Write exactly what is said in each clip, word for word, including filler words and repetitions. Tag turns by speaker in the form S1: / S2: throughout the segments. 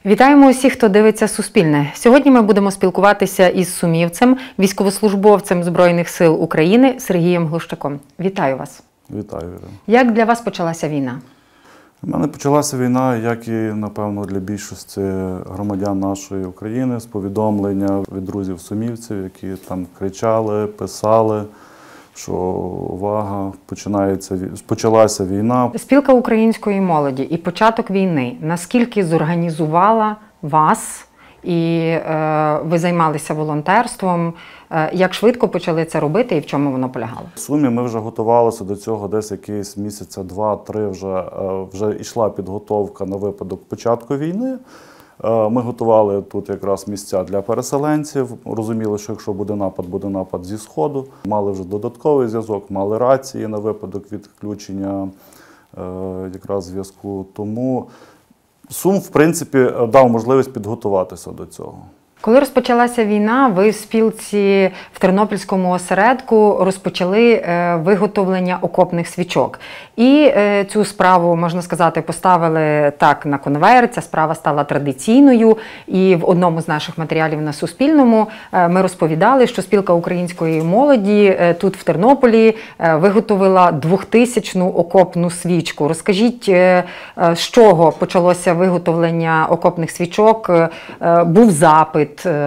S1: Вітаємо усіх, хто дивиться Суспільне. Сьогодні ми будемо спілкуватися із сумівцем, військовослужбовцем Збройних сил України Сергієм Глущаком. Вітаю вас.
S2: Вітаю.
S1: Як для вас почалася війна?
S2: У мене почалася війна, як і, напевно, для більшості громадян нашої України, з повідомлення від друзів-сумівців, які там кричали, писали, що увага, починається, почалася війна.
S1: Спілка української молоді і початок війни наскільки зорганізувала вас, і е, ви займалися волонтерством, е, як швидко почали це робити і в чому воно полягало?
S2: В сумі ми вже готувалися до цього десь якийсь місяця, два-три вже, е, вже йшла підготовка на випадок початку війни. Ми готували тут якраз місця для переселенців, розуміли, що якщо буде напад, буде напад зі Сходу. Мали вже додатковий зв'язок, мали рації на випадок відключення якраз зв'язку. Тому Сум, в принципі, дав можливість підготуватися до цього.
S1: Коли розпочалася війна, ви в спілці в Тернопільському осередку розпочали виготовлення окопних свічок. І цю справу, можна сказати, поставили так на конвейер, ця справа стала традиційною. І в одному з наших матеріалів на Суспільному ми розповідали, що спілка української молоді тут в Тернополі виготовила двохтисячну окопну свічку. Розкажіть, з чого почалося виготовлення окопних свічок? Був запит?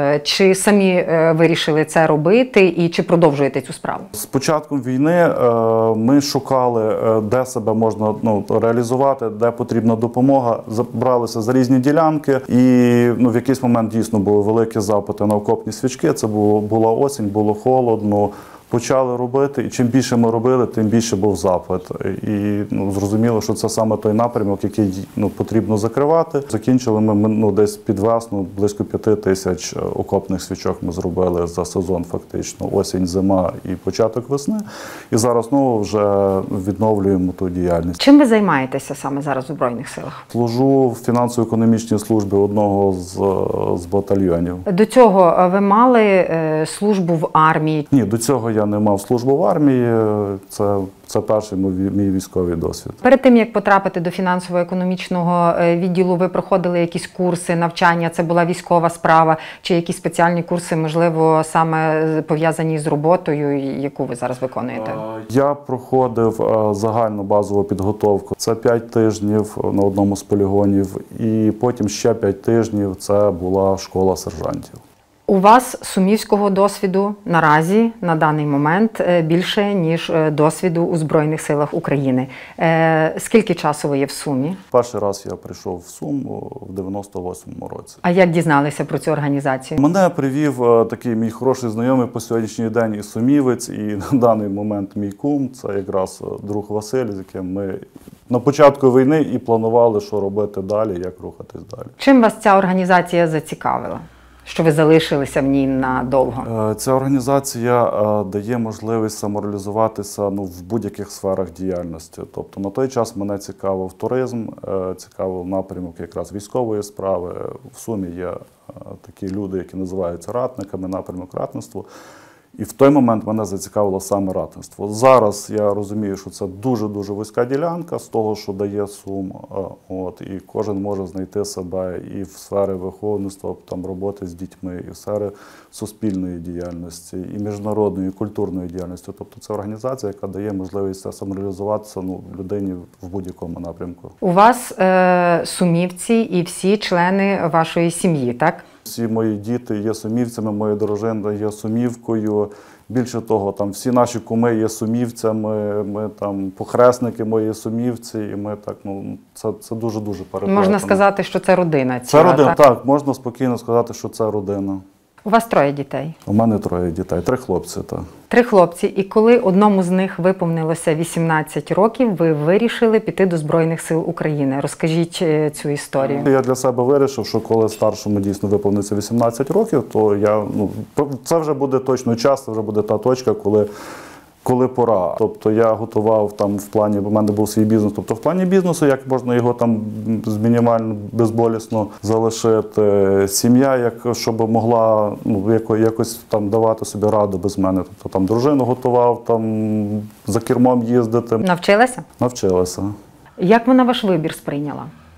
S1: Чи самі вирішили це робити і чи продовжуєте цю справу? З
S2: початком війни ми шукали, де себе можна ну, реалізувати, де потрібна допомога. Бралися за різні ділянки і ну, в якийсь момент дійсно були великі запити на окопні свічки. Це було, була осінь, було холодно. Почали робити, і чим більше ми робили, тим більше був запит. І ну, зрозуміло, що це саме той напрямок, який ну, потрібно закривати. Закінчили ми ну, десь під весну, близько п'яти тисяч окопних свічок ми зробили за сезон фактично, осінь, зима і початок весни. І зараз знову вже відновлюємо ту діяльність.
S1: Чим ви займаєтеся саме зараз у Збройних силах?
S2: Служу в фінансово-економічній службі одного з, з батальйонів.
S1: До цього ви мали е, службу в армії?
S2: Ні, до цього я не мав службу в армії, це, це перший мій військовий досвід.
S1: Перед тим, як потрапити до фінансово-економічного відділу, ви проходили якісь курси, навчання, це була військова справа, чи якісь спеціальні курси, можливо, саме пов'язані з роботою, яку ви зараз виконуєте?
S2: Я проходив загальну базову підготовку. Це п'ять тижнів на одному з полігонів, і потім ще п'ять тижнів це була школа сержантів.
S1: У вас сумівського досвіду наразі, на даний момент, більше, ніж досвіду у Збройних силах України. Скільки часу ви є в Сумі?
S2: Перший раз я прийшов в Сум в дев'яносто восьмому році.
S1: А як дізналися про цю організацію?
S2: Мене привів такий мій хороший знайомий по сьогоднішній день і сумівець, і на даний момент мій кум, це якраз друг Василь, з яким ми на початку війни і планували, що робити далі, як рухатись далі.
S1: Чим вас ця організація зацікавила? Що ви залишилися в ній надовго?
S2: Ця організація дає можливість самореалізуватися ну, в будь-яких сферах діяльності. Тобто на той час мене цікавив туризм, цікавив напрямок якраз військової справи. В Сумі є такі люди, які називаються ратниками, напрямок ратництва. І в той момент мене зацікавило саме ратництво. Зараз я розумію, що це дуже-дуже вузька ділянка з того, що дає Сум. От, і кожен може знайти себе і в сфері виховництва, там, роботи з дітьми, і в сфері суспільної діяльності, і міжнародної, і культурної діяльності. Тобто це організація, яка дає можливість самореалізуватися ну, людині в будь-якому напрямку.
S1: У вас е, сумівці і всі члени вашої сім'ї, так?
S2: Всі мої діти є сумівцями, моя дружина є сумівкою. Більше того, там всі наші куми є сумівцями, ми там похресники мої сумівці, і ми так, ну, це, це дуже-дуже переплетено.
S1: Можна сказати, що це родина ціла,
S2: Це родина,
S1: так?
S2: так, можна спокійно сказати, що це родина.
S1: У вас троє дітей?
S2: У мене троє дітей, три хлопці, так.
S1: Три хлопці. І коли одному з них виповнилося вісімнадцять років, ви вирішили піти до Збройних сил України. Розкажіть цю історію.
S2: Я для себе вирішив, що коли старшому дійсно виповниться вісімнадцять років, то я, ну, це вже буде точно час, це вже буде та точка, коли коли пора. Тобто я готував там в плані, бо в мене був свій бізнес, тобто в плані бізнесу, як можна його там мінімально безболісно залишити. Сім'я, як, щоб могла ну, якось там давати собі раду без мене. Тобто там дружину готував, там за кермом їздити.
S1: Навчилася?
S2: Навчилася.
S1: Як вона ваш вибір сприйняла?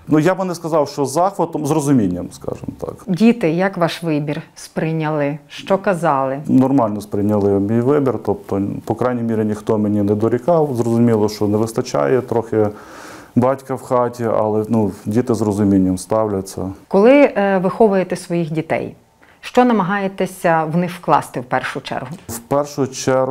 S2: Ну, я би не сказав, що з захватом, з розумінням, скажімо так.
S1: Діти, як ваш вибір сприйняли? Що казали?
S2: Нормально сприйняли мій вибір, тобто, по крайній мірі, ніхто мені не дорікав. Зрозуміло, що не вистачає трохи батька в хаті, але ну, діти з розумінням ставляться.
S1: Коли е, виховуєте своїх дітей, що намагаєтеся в них вкласти в першу чергу?
S2: В першу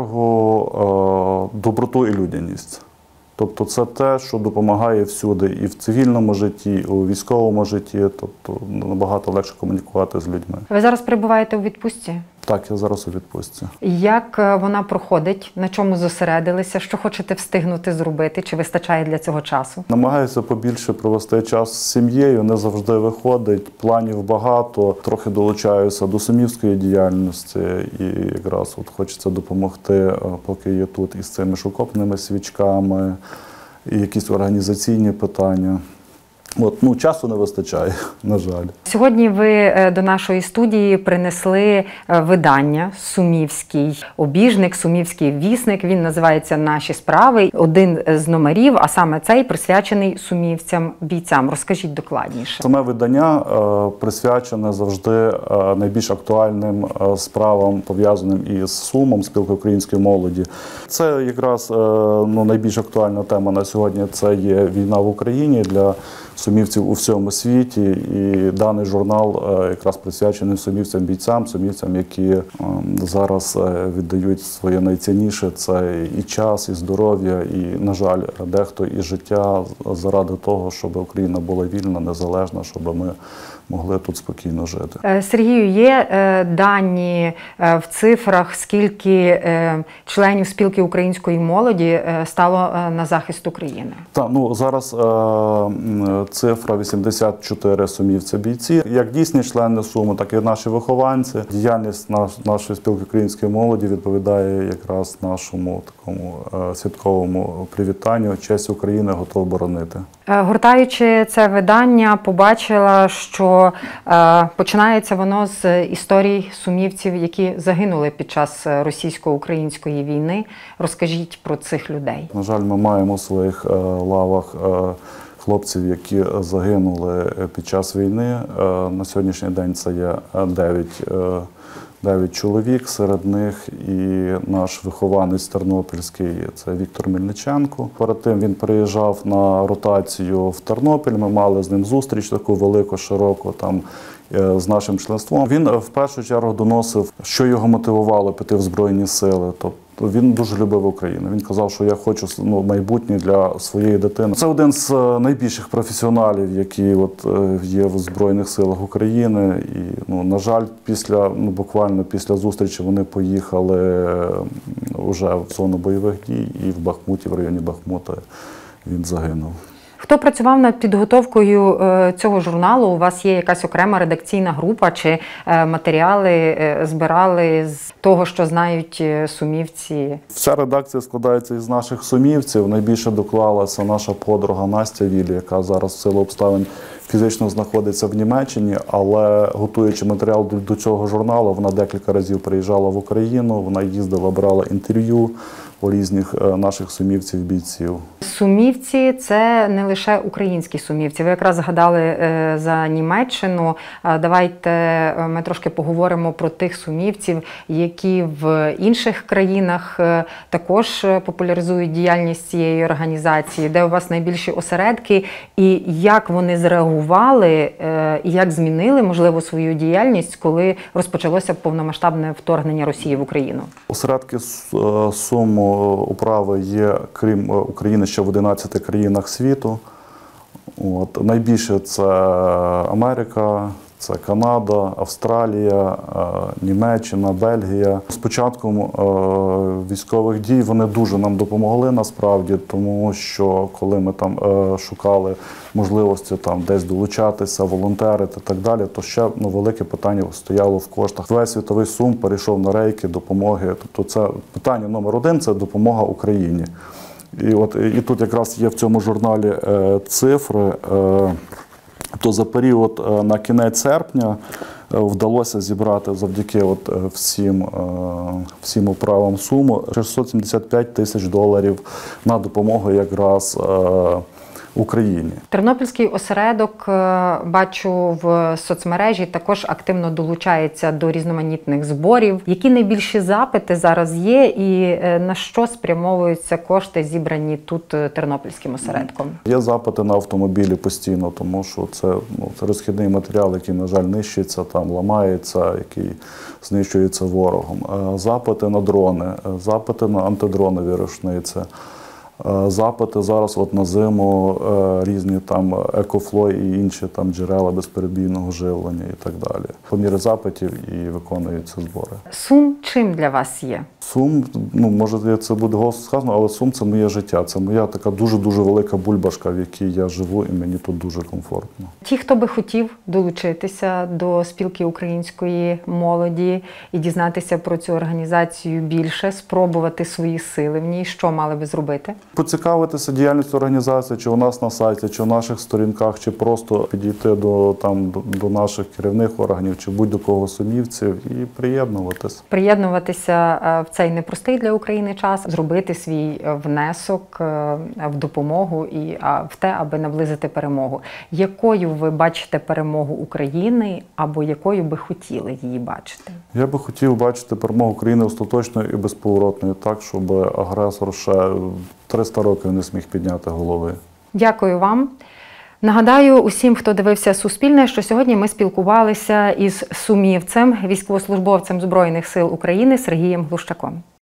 S2: чергу е, доброту і людяність. Тобто це те, що допомагає всюди, і в цивільному житті, і у військовому житті, тобто набагато легше комунікувати з людьми.
S1: Ви зараз перебуваєте у відпустці?
S2: Так, я зараз у відпустці.
S1: Як е, вона проходить? На чому зосередилися? Що хочете встигнути зробити? Чи вистачає для цього часу?
S2: Намагаюся побільше провести час з сім'єю, не завжди виходить, планів багато, трохи долучаюся до сумівської діяльності і якраз от хочеться допомогти, поки є тут, із цими шокопними свічками, і якісь організаційні питання. От, ну, часу не вистачає, на жаль.
S1: Сьогодні ви е, до нашої студії принесли е, видання «Сумівський обіжник», «Сумівський вісник». Він називається «Наші справи». Один з номерів, а саме цей, присвячений сумівцям-бійцям. Розкажіть докладніше.
S2: Саме видання е, присвячене завжди е, найбільш актуальним е, справам, пов'язаним із Сумом, спілкою української молоді. Це якраз е, ну, найбільш актуальна тема на сьогодні – це є війна в Україні для сумівців у всьому світі, і даний журнал якраз присвячений сумівцям-бійцям, сумівцям, які зараз віддають своє найцінніше – це і час, і здоров'я, і, на жаль, дехто і життя заради того, щоб Україна була вільна, незалежна, щоб ми могли тут спокійно жити.
S1: Сергію, є дані в цифрах, скільки членів спілки української молоді стало на захист України?
S2: Так, ну зараз е, цифра вісімдесят чотири сумівця-бійці. Як дійсні члени Суму, так і наші вихованці. Діяльність наш, нашої спілки української молоді відповідає якраз нашому такому е, святковому привітанню «Честь України готов боронити».
S1: Гортаючи це видання, побачила, що е, починається воно з історій сумівців, які загинули під час російсько-української війни. Розкажіть про цих людей.
S2: На жаль, ми маємо у своїх е, лавах е, хлопців, які загинули під час війни. Е, на сьогоднішній день це є дев'ять е, Дев'ять чоловік, серед них і наш вихованець тернопільський, це Віктор Мельниченко. Перед тим він приїжджав на ротацію в Тернопіль, ми мали з ним зустріч таку велику, широку там з нашим членством. Він в першу чергу доносив, що його мотивувало піти в Збройні Сили. Тобто він дуже любив Україну. Він казав, що я хочу ну, майбутнє для своєї дитини. Це один з найбільших професіоналів, які от є в Збройних Силах України. І, ну, на жаль, після, ну, буквально після зустрічі вони поїхали вже в зону бойових дій, і в Бахмуті, в районі Бахмута, він загинув.
S1: Хто працював над підготовкою цього журналу? У вас є якась окрема редакційна група, чи матеріали збирали з того, що знають сумівці?
S2: Вся редакція складається із наших сумівців. Найбільше доклалася наша подруга Настя Вілі, яка зараз в силу обставин фізично знаходиться в Німеччині, але готуючи матеріал до цього журналу, вона декілька разів приїжджала в Україну, вона їздила, брала інтерв'ю у різних наших сумівців-бійців.
S1: Сумівці – це не лише українські сумівці. Ви якраз згадали за Німеччину. Давайте ми трошки поговоримо про тих сумівців, які в інших країнах також популяризують діяльність цієї організації. Де у вас найбільші осередки і як вони зреагували, і як змінили, можливо, свою діяльність, коли розпочалося повномасштабне вторгнення Росії в Україну?
S2: Осередки Суму управи є, крім України, ще в одинадцяти країнах світу. От. Найбільше це Америка, це Канада, Австралія, Німеччина, Бельгія. З початком військових дій вони дуже нам допомогли насправді, тому що коли ми там шукали можливості там десь долучатися, волонтерити і так далі, то ще ну, велике питання стояло в коштах. Весь світовий Сум перейшов на рейки допомоги. Тобто це питання номер один – це допомога Україні. І, от, і тут якраз є в цьому журналі е, цифри. Е, то за період е, на кінець серпня е, вдалося зібрати завдяки от, е, всім, е, всім управам Суму шістсот сімдесят п'ять тисяч доларів на допомогу якраз е, Україні.
S1: Тернопільський осередок, е, бачу в соцмережі, також активно долучається до різноманітних зборів. Які найбільші запити зараз є і е, на що спрямовуються кошти, зібрані тут е, Тернопільським осередком?
S2: Є запити на автомобілі постійно, тому що це, ну, це розхідний матеріал, який, на жаль, нищиться, там ламається, який знищується ворогом. Е, Запити на дрони, е, запити на антидронові рушниці. Е, Запити зараз от на зиму, е, різні там екофлой і інші там джерела безперебійного живлення і так далі. По мірі запитів і виконуються збори.
S1: Сум чим для вас є?
S2: Сум, ну може це буде голосно сказано, але Сум – це моє життя. Це моя така дуже-дуже велика бульбашка, в якій я живу, і мені тут дуже комфортно.
S1: Ті, хто би хотів долучитися до спілки української молоді і дізнатися про цю організацію більше, спробувати свої сили в ній, що мали би зробити?
S2: Поцікавитися діяльністю організації, чи у нас на сайті, чи у наших сторінках, чи просто підійти до, там, до, до наших керівних органів, чи будь-до кого сумівців і приєднуватись.
S1: Приєднуватися в цей непростий для України час, зробити свій внесок в допомогу і в те, аби наблизити перемогу. Якою ви бачите перемогу України, або якою би хотіли її бачити?
S2: Я би хотів бачити перемогу України остаточною і безповоротною, так, щоб агресор ще триста років не зміг підняти голови.
S1: Дякую вам. Нагадаю усім, хто дивився «Суспільне», що сьогодні ми спілкувалися із сумівцем, військовослужбовцем Збройних сил України Сергієм Глущаком.